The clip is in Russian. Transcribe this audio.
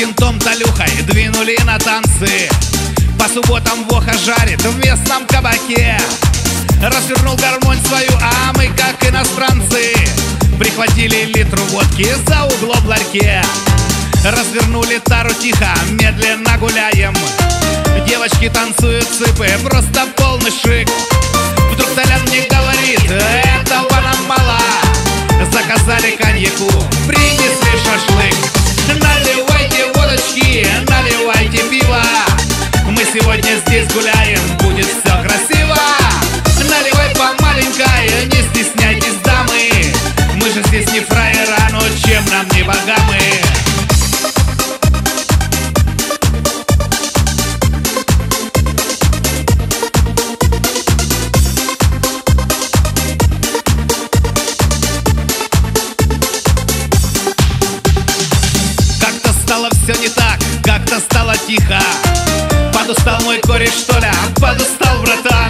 кентом Толюхой двинули на танцы. По субботам Воха жарит в местном кабаке. Развернул гармонь свою, а мы, как иностранцы, прихватили литру водки за углом в ларьке. Развернули тару тихо, медленно гуляем. Девочки танцуют цыпы, просто полный шик. Вдруг Толян мне говорит: этого нам мало. Заказали коньяку, принесли шашлык. Наливайте водочки, наливайте пиво. Мы сегодня здесь гуляем, будет все красиво. Наливай по маленькой, не стесняйтесь, дамы. Мы же здесь не фраера, но чем нам не богамы. Как-то стало все не так, как-то стало тихо. Подустал мой кореш, что ли, подустал, братан.